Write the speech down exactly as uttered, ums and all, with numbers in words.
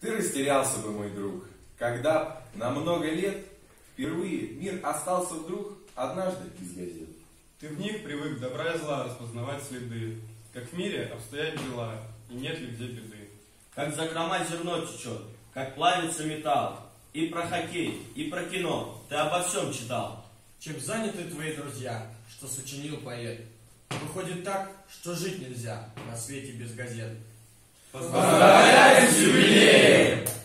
Ты растерялся бы, мой друг, когда на много лет впервые мир остался вдруг однажды без газет. Ты в них привык добра и зла распознавать следы, как в мире обстоят дела, и нет ли где беды. Как за закрома зерно течет, как плавится металл. И про хоккей, и про кино ты обо всем читал. Чем заняты твои друзья, что сочинил поэт? Выходит так, что жить нельзя на свете без газет. Поздравляем с юбилеем!